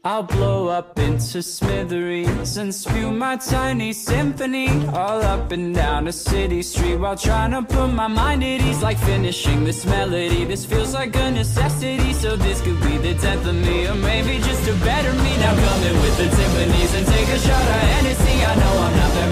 I'll blow up into smithereens and spew my tiny symphony all up and down a city street while trying to put my mind at ease. Like finishing this melody, this feels like a necessity. So this could be the death of me, or maybe just a better me. Now come in with the timpanis and take a shot of Hennessy. I know I'm not very